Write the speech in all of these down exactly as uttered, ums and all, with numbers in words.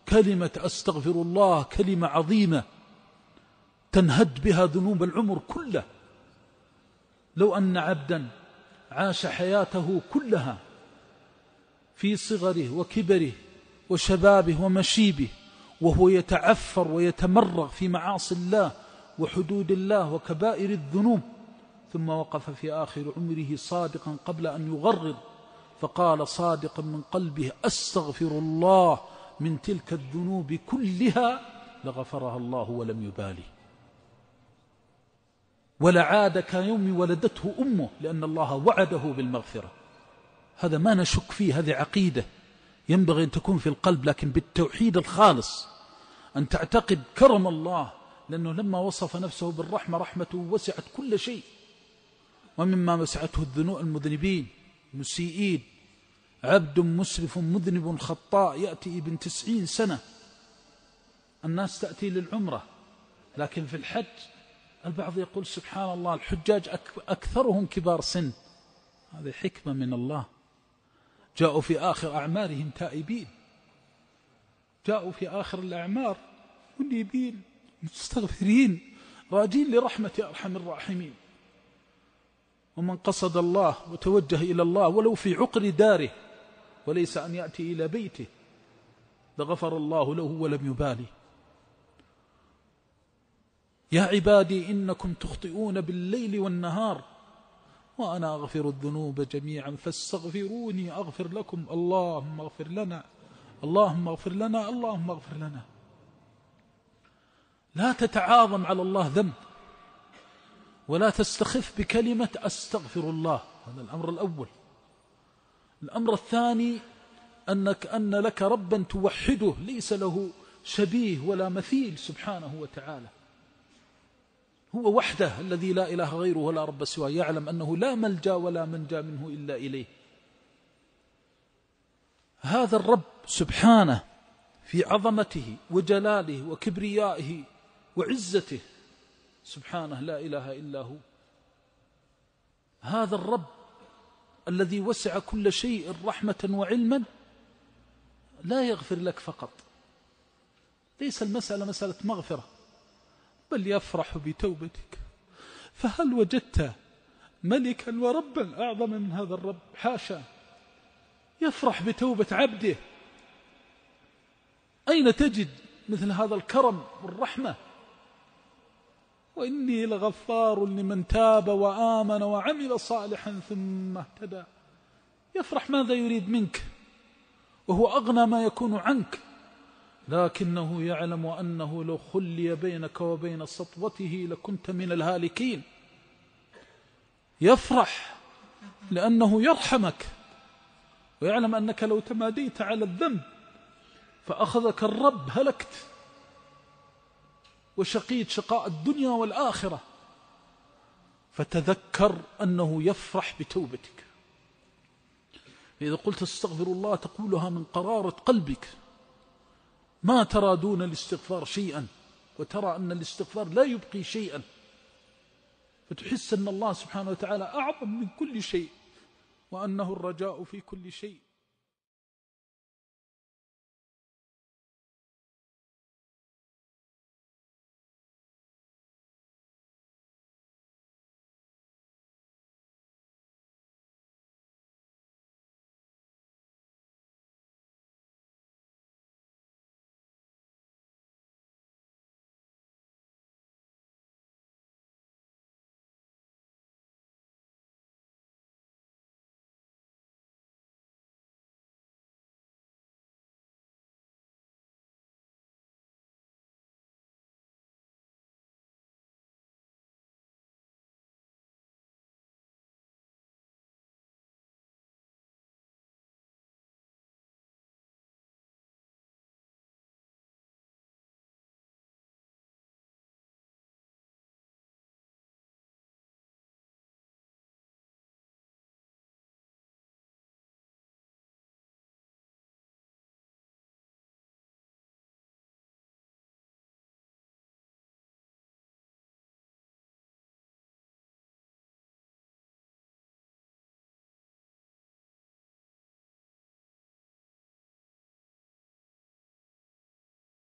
كلمة أستغفر الله كلمة عظيمة تنهد بها ذنوب العمر كله. لو أن عبدا عاش حياته كلها في صغره وكبره وشبابه ومشيبه وهو يتعفر ويتمرغ في معاصي الله وحدود الله وكبائر الذنوب، ثم وقف في آخر عمره صادقا قبل أن يغرر فقال صادقا من قلبه أستغفر الله من تلك الذنوب كلها، لغفرها الله ولم يبالي، ولعاد كيوم ولدته أمه، لأن الله وعده بالمغفرة. هذا ما نشك فيه، هذه عقيدة ينبغي أن تكون في القلب، لكن بالتوحيد الخالص، أن تعتقد كرم الله، لأنه لما وصف نفسه بالرحمة رحمته وسعت كل شيء، ومما وسعته الذنوب المذنبين مسيئين، عبد مسرف مذنب خطاء يأتي ابن تسعين سنة، الناس تأتي للعمرة، لكن في الحج البعض يقول سبحان الله الحجاج أكثرهم كبار سن، هذه حكمة من الله. جاءوا في آخر أعمارهم تائبين، جاءوا في آخر الأعمار منيبين مستغفرين راجين لرحمة أرحم الراحمين. ومن قصد الله وتوجه إلى الله ولو في عقر داره وليس أن يأتي إلى بيته لغفر الله له ولم يبالي. يا عبادي إنكم تخطئون بالليل والنهار وأنا أغفر الذنوب جميعا فاستغفروني أغفر لكم. اللهم اغفر لنا اللهم اغفر لنا اللهم اغفر لنا. لا تتعاظم على الله ذنب، ولا تستخف بكلمة أستغفر الله، هذا الأمر الأول. الأمر الثاني أنك أن لك ربا توحده ليس له شبيه ولا مثيل سبحانه وتعالى، هو وحده الذي لا إله غيره ولا رب سواه، يعلم أنه لا ملجأ ولا منجا منه إلا إليه. هذا الرب سبحانه في عظمته وجلاله وكبريائه وعزته سبحانه لا إله إلا هو. هذا الرب الذي وسع كل شيء رحمة وعلما لا يغفر لك فقط، ليس المسألة مسألة مغفرة، بل يفرح بتوبتك. فهل وجدت ملكا وربا أعظم من هذا الرب؟ حاشا، يفرح بتوبة عبده. أين تجد مثل هذا الكرم والرحمة؟ وإني لغفار لمن تاب وآمن وعمل صالحا ثم اهتدى. يفرح ماذا يريد منك وهو أغنى ما يكون عنك، لكنه يعلم أنه لو خلي بينك وبين سطوته لكنت من الهالكين. يفرح لأنه يرحمك ويعلم أنك لو تماديت على الذنب فأخذك الرب هلكت وشقيت شقاء الدنيا والآخرة. فتذكر أنه يفرح بتوبتك. إذا قلت استغفر الله تقولها من قرارة قلبك، ما ترى دون الاستغفار شيئا، وترى أن الاستغفار لا يبقي شيئا، فتحس أن الله سبحانه وتعالى أعظم من كل شيء، وأنه الرجاء في كل شيء.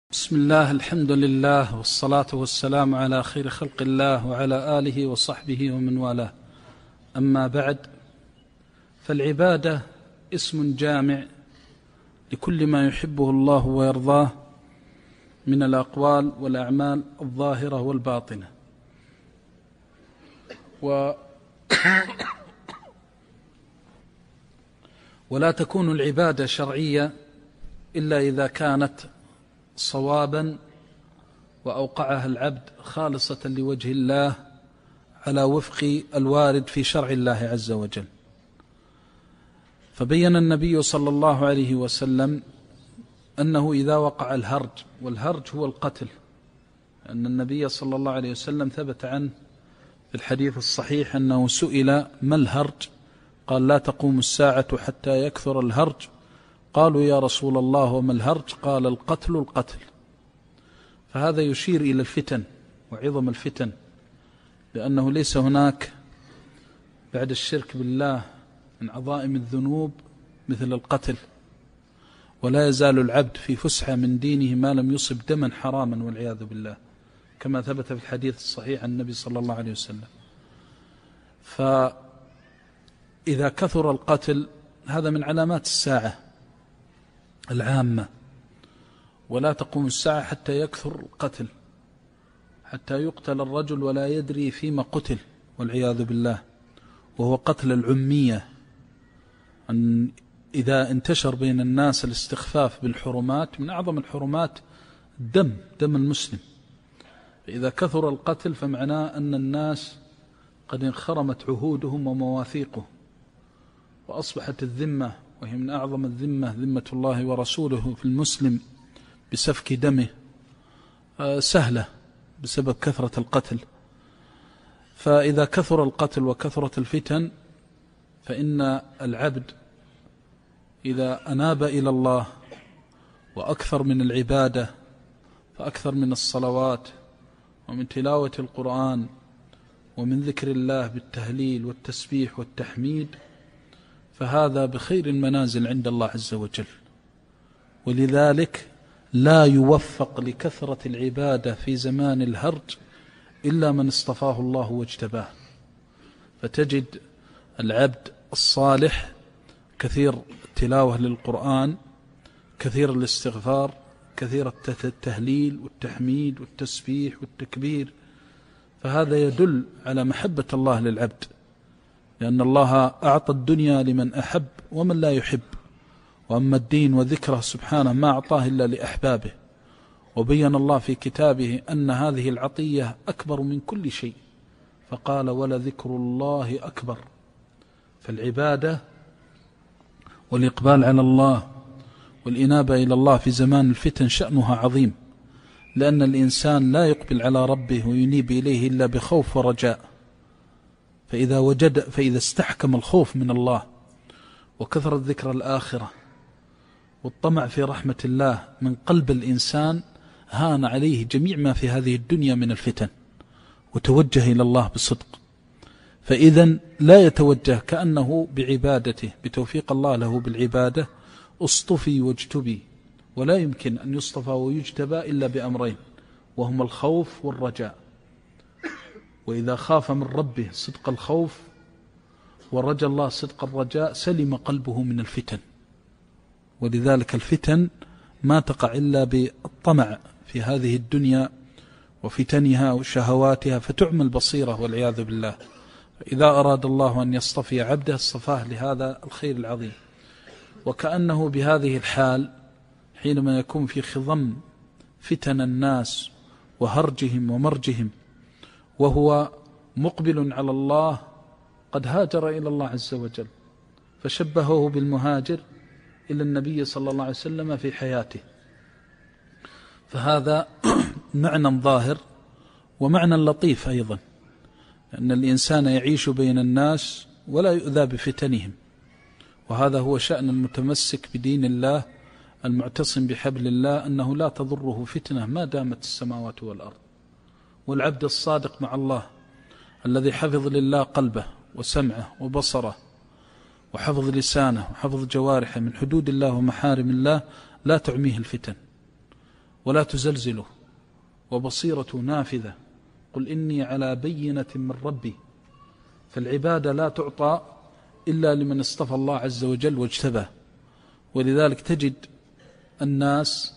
بسم الله، الحمد لله، والصلاة والسلام على خير خلق الله وعلى آله وصحبه ومن والاه. أما بعد، فالعبادة اسم جامع لكل ما يحبه الله ويرضاه من الأقوال والأعمال الظاهرة والباطنة. و ولا تكون العبادة شرعية إلا إذا كانت صوابا وأوقعها العبد خالصة لوجه الله على وفق الوارد في شرع الله عز وجل. فبين النبي صلى الله عليه وسلم أنه إذا وقع الهرج، والهرج هو القتل، أن النبي صلى الله عليه وسلم ثبت عنه في الحديث الصحيح أنه سئل ما الهرج؟ قال لا تقوم الساعة حتى يكثر الهرج. قالوا يا رسول الله وما الهرج؟ قال القتل القتل. فهذا يشير إلى الفتن وعظم الفتن، لأنه ليس هناك بعد الشرك بالله من عظائم الذنوب مثل القتل، ولا يزال العبد في فسحة من دينه ما لم يصب دما حراما والعياذ بالله، كما ثبت في الحديث الصحيح عن النبي صلى الله عليه وسلم. فإذا كثر القتل هذا من علامات الساعة العامة، ولا تقوم الساعة حتى يكثر القتل، حتى يقتل الرجل ولا يدري فيما قتل والعياذ بالله، وهو قتل العمية. أن إذا انتشر بين الناس الاستخفاف بالحرمات، من أعظم الحرمات الدم، دم المسلم. فإذا كثر القتل فمعناه أن الناس قد انخرمت عهودهم ومواثيقهم، وأصبحت الذمة، وهي من أعظم الذمة ذمة الله ورسوله في المسلم بسفك دمه، سهلة بسبب كثرة القتل. فإذا كثر القتل وكثرت الفتن، فإن العبد إذا أناب إلى الله وأكثر من العبادة، فأكثر من الصلوات ومن تلاوة القرآن ومن ذكر الله بالتهليل والتسبيح والتحميد، فهذا بخير المنازل عند الله عز وجل. ولذلك لا يوفق لكثرة العبادة في زمان الهرج إلا من اصطفاه الله واجتباه. فتجد العبد الصالح كثير التلاوة للقرآن، كثير الاستغفار، كثير التهليل والتحميد والتسبيح والتكبير، فهذا يدل على محبة الله للعبد، لأن الله أعطى الدنيا لمن أحب ومن لا يحب، وأما الدين وذكره سبحانه ما أعطاه إلا لأحبابه. وبين الله في كتابه أن هذه العطية أكبر من كل شيء، فقال ولذكر الله أكبر. فالعبادة والإقبال على الله والإنابة إلى الله في زمان الفتن شأنها عظيم، لأن الإنسان لا يقبل على ربه وينيب إليه إلا بخوف ورجاء. فإذا وجد فإذا استحكم الخوف من الله وكثر الذكر الآخرة والطمع في رحمة الله من قلب الإنسان، هان عليه جميع ما في هذه الدنيا من الفتن، وتوجه إلى الله بصدق. فإذا لا يتوجه كأنه بعبادته بتوفيق الله له بالعبادة اصطفي واجتبي، ولا يمكن أن يصطفى ويجتبى إلا بأمرين، وهما الخوف والرجاء. وإذا خاف من ربه صدق الخوف ورجى الله صدق الرجاء سلم قلبه من الفتن. ولذلك الفتن ما تقع إلا بالطمع في هذه الدنيا وفتنها وشهواتها، فتعمى البصيرة والعياذ بالله. إذا أراد الله أن يصطفي عبده اصطفاه لهذا الخير العظيم. وكأنه بهذه الحال حينما يكون في خضم فتن الناس وهرجهم ومرجهم وهو مقبل على الله، قد هاجر إلى الله عز وجل، فشبهه بالمهاجر إلى النبي صلى الله عليه وسلم في حياته. فهذا معنى ظاهر ومعنى لطيف أيضا، أن الإنسان يعيش بين الناس ولا يؤذى بفتنهم، وهذا هو شأن المتمسك بدين الله المعتصم بحبل الله، أنه لا تضره فتنة ما دامت السماوات والأرض. والعبد الصادق مع الله الذي حفظ لله قلبه وسمعه وبصره وحفظ لسانه وحفظ جوارحه من حدود الله ومحارم الله لا تعميه الفتن. ولا تزلزله، وبصيرته نافذة. قل إني على بينة من ربي. فالعبادة لا تعطى إلا لمن اصطفى الله عز وجل واجتباه. ولذلك تجد الناس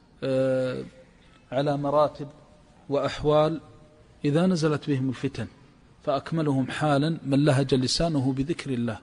على مراتب وأحوال إذا نزلت بهم الفتن، فأكملهم حالا من لهج لسانه بذكر الله.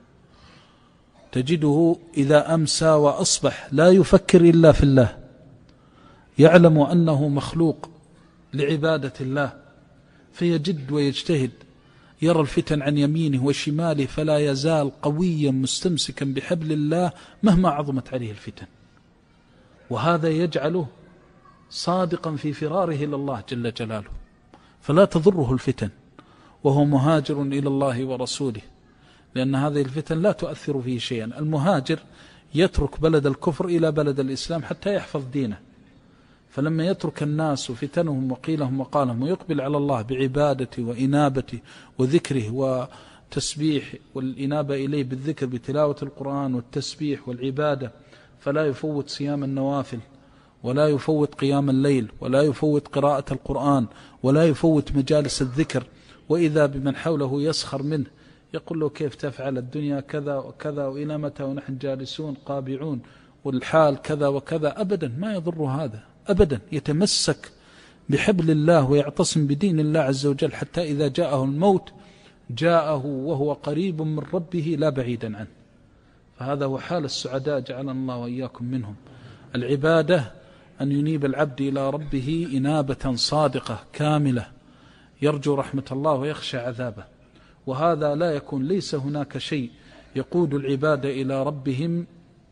تجده إذا أمسى وأصبح لا يفكر إلا في الله، يعلم أنه مخلوق لعبادة الله، فيجد ويجتهد، يرى الفتن عن يمينه وشماله، فلا يزال قويا مستمسكا بحبل الله مهما عظمت عليه الفتن. وهذا يجعله صادقا في فراره إلى الله جل جلاله، فلا تضره الفتن وهو مهاجر إلى الله ورسوله، لأن هذه الفتن لا تؤثر فيه شيئا. المهاجر يترك بلد الكفر إلى بلد الإسلام حتى يحفظ دينه، فلما يترك الناس فتنهم وقيلهم وقالهم ويقبل على الله بعبادته وإنابته وذكره وتسبيح والإنابة إليه بالذكر بتلاوة القرآن والتسبيح والعبادة، فلا يفوت صيام النوافل، ولا يفوت قيام الليل، ولا يفوت قراءة القرآن، ولا يفوت مجالس الذكر. وإذا بمن حوله يسخر منه، يقول له كيف تفعل الدنيا كذا وكذا، وإلى متى ونحن جالسون قابعون، والحال كذا وكذا. أبدا ما يضر هذا أبدا، يتمسك بحبل الله ويعتصم بدين الله عز وجل، حتى إذا جاءه الموت جاءه وهو قريب من ربه لا بعيدا عنه. فهذا هو حال السعداء، جعلنا الله وإياكم منهم. العبادة أن ينيب العبد إلى ربه إنابة صادقة كاملة، يرجو رحمة الله ويخشى عذابه. وهذا لا يكون، ليس هناك شيء يقود العبادة إلى ربهم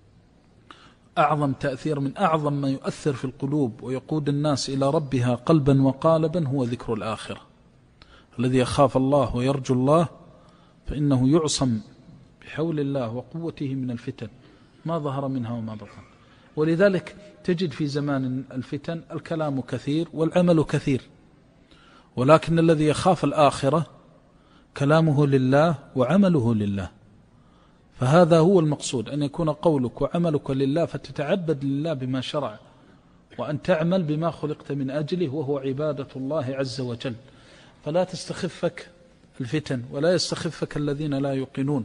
أعظم تأثير من أعظم ما يؤثر في القلوب ويقود الناس إلى ربها قلبا وقالبا، هو ذكر الآخرة. الذي يخاف الله ويرجو الله فإنه يعصم بحول الله وقوته من الفتن ما ظهر منها وما بطن. ولذلك تجد في زمان الفتن الكلام كثير والعمل كثير، ولكن الذي يخاف الآخرة كلامه لله وعمله لله. فهذا هو المقصود، أن يكون قولك وعملك لله، فتتعبد لله بما شرع، وأن تعمل بما خلقت من أجله، وهو عبادة الله عز وجل. فلا تستخفك الفتن ولا يستخفك الذين لا يوقنون،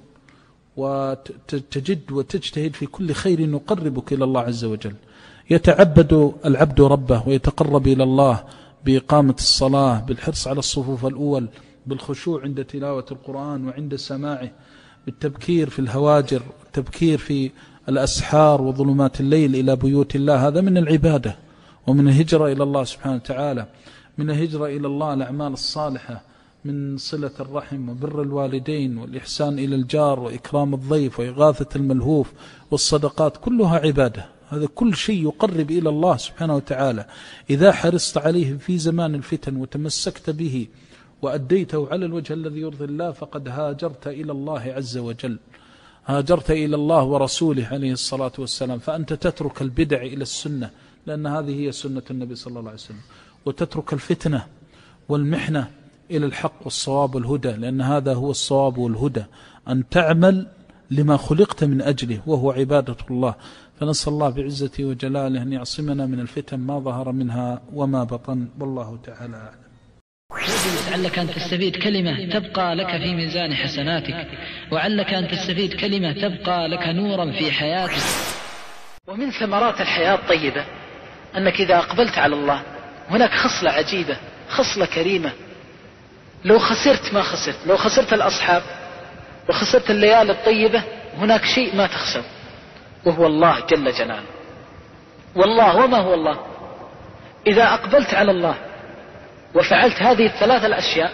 وتجد وتجتهد في كل خير يقربك إلى الله عز وجل. يتعبد العبد ربه ويتقرب إلى الله بإقامة الصلاة، بالحرص على الصفوف الأول، بالخشوع عند تلاوة القرآن وعند سماعه، بالتبكير في الهواجر، التبكير في الأسحار وظلمات الليل إلى بيوت الله. هذا من العبادة ومن الهجرة إلى الله سبحانه وتعالى، من الهجرة إلى الله الأعمال الصالحة، من صلة الرحم وبر الوالدين والإحسان إلى الجار وإكرام الضيف وإغاثة الملهوف والصدقات، كلها عبادة. هذا كل شيء يقرب إلى الله سبحانه وتعالى. إذا حرصت عليه في زمان الفتن وتمسكت به وأديته على الوجه الذي يرضي الله، فقد هاجرت إلى الله عز وجل، هاجرت إلى الله ورسوله عليه الصلاة والسلام. فأنت تترك البدع إلى السنة، لأن هذه هي سنة النبي صلى الله عليه وسلم، وتترك الفتنة والمحنة إلى الحق والصواب والهدى، لأن هذا هو الصواب والهدى، أن تعمل لما خلقت من أجله، وهو عبادة الله. فنسأل الله بعزته وجلاله أن يعصمنا من الفتن ما ظهر منها وما بطن، والله تعالى أعلم. لعلك أن تستفيد كلمة تبقى لك في ميزان حسناتك، وعلك أن تستفيد كلمة تبقى لك نورا في حياتك. ومن ثمرات الحياة الطيبة أنك إذا أقبلت على الله، هناك خصلة عجيبة، خصلة كريمة. لو خسرت ما خسرت، لو خسرت الأصحاب وخسرت الليالي الطيبة، هناك شيء ما تخسر، وهو الله جل جلاله. والله وما هو الله؟ إذا أقبلت على الله وفعلت هذه الثلاث الأشياء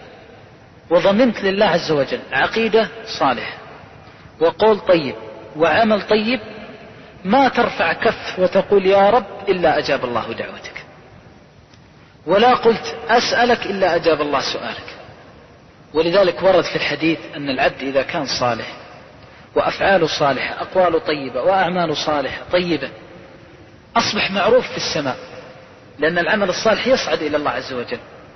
وضمنت لله عز وجل عقيدة صالحة وقول طيب وعمل طيب، ما ترفع كف وتقول يا رب إلا أجاب الله دعوتك، ولا قلت أسألك إلا أجاب الله سؤالك. ولذلك ورد في الحديث أن العبد إذا كان صالح وأفعاله صالحة، أقواله طيبة وأعماله صالحة طيبة، أصبح معروف في السماء، لأن العمل الصالح يصعد إلى الله عز وجل.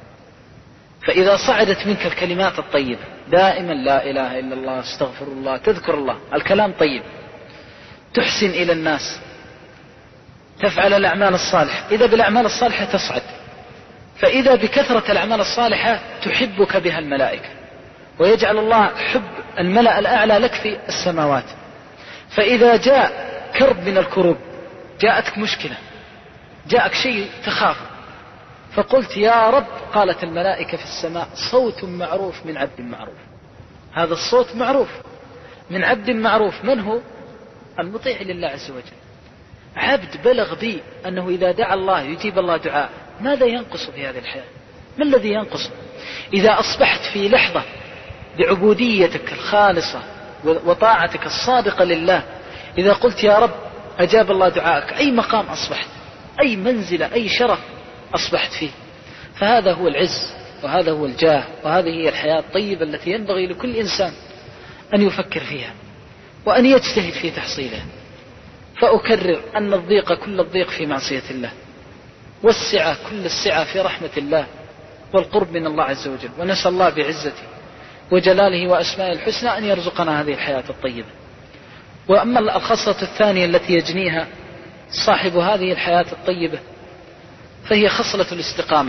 فإذا صعدت منك الكلمات الطيبة دائما، لا إله إلا الله، استغفر الله، تذكر الله، الكلام طيب، تحسن إلى الناس، تفعل الأعمال الصالحة، إذا بالأعمال الصالحة تصعد، فإذا بكثرة الأعمال الصالحة تحبك بها الملائكة، ويجعل الله حب الملأ الأعلى لك في السماوات. فإذا جاء كرب من الكروب، جاءتك مشكلة، جاءك شيء تخاف، فقلت يا رب، قالت الملائكة في السماء صوت معروف من عبد معروف. هذا الصوت معروف من عبد معروف. من هو؟ المطيع لله عز وجل، عبد بلغ بي أنه إذا دعا الله يجيب الله دعاء. ماذا ينقص في هذه الحياة؟ ما الذي ينقص؟ إذا أصبحت في لحظة بعبوديتك الخالصة وطاعتك الصادقة لله، إذا قلت يا رب أجاب الله دعائك، أي مقام أصبحت، أي منزلة، أي شرف أصبحت فيه. فهذا هو العز، وهذا هو الجاه، وهذه هي الحياة الطيبة التي ينبغي لكل إنسان أن يفكر فيها وأن يجتهد في تحصيلها. فأكرر أن الضيق كل الضيق في معصية الله، والسعة كل السعة في رحمة الله والقرب من الله عز وجل. ونسأل الله بعزته وجلاله وأسمائه الحسنى أن يرزقنا هذه الحياة الطيبة. وأما الخصلة الثانية التي يجنيها صاحب هذه الحياة الطيبة فهي خصلة الاستقامة.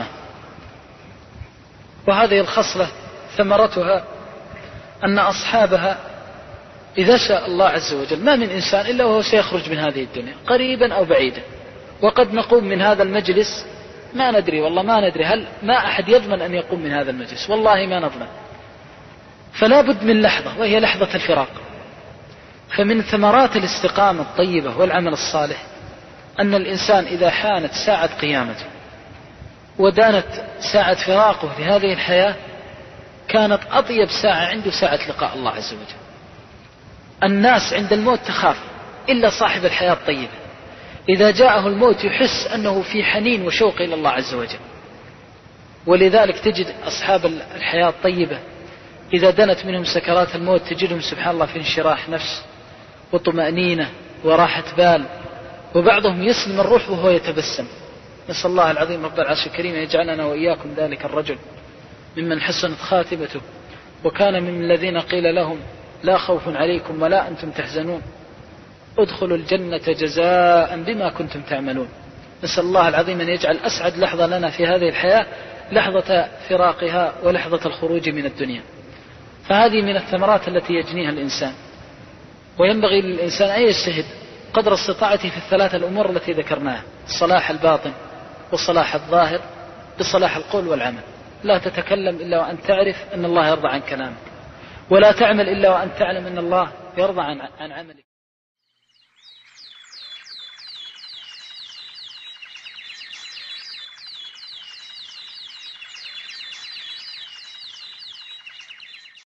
وهذه الخصلة ثمرتها أن أصحابها إذا شاء الله عز وجل ما من إنسان إلا وهو سيخرج من هذه الدنيا قريبا أو بعيدا. وقد نقوم من هذا المجلس ما ندري، والله ما ندري، هل ما أحد يضمن أن يقوم من هذا المجلس، والله ما نضمن. فلا بد من لحظة، وهي لحظة الفراق. فمن ثمرات الاستقامة الطيبة والعمل الصالح أن الإنسان إذا حانت ساعة قيامته ودانت ساعة فراقه في هذه الحياة كانت أطيب ساعة عنده ساعة لقاء الله عز وجل. الناس عند الموت تخاف إلا صاحب الحياة الطيبة، إذا جاءه الموت يحس أنه في حنين وشوق إلى الله عز وجل. ولذلك تجد أصحاب الحياة الطيبة إذا دنت منهم سكرات الموت تجدهم سبحان الله في انشراح نفس وطمأنينة وراحة بال، وبعضهم يسلم الروح وهو يتبسم. نسأل الله العظيم رب العرش الكريم يجعلنا وإياكم ذلك الرجل ممن حسنت خاتمته وكان من الذين قيل لهم لا خوف عليكم ولا أنتم تحزنون ادخلوا الجنة جزاء بما كنتم تعملون. نسأل الله العظيم أن يجعل أسعد لحظة لنا في هذه الحياة لحظة فراقها ولحظة الخروج من الدنيا. فهذه من الثمرات التي يجنيها الإنسان، وينبغي للإنسان أن يجتهد قدر استطاعته في الثلاثة الأمور التي ذكرناها: صلاح الباطن وصلاح الظاهر بصلاح القول والعمل. لا تتكلم إلا وأن تعرف أن الله يرضى عن كلامك، ولا تعمل إلا وأن تعلم أن الله يرضى عن عملك.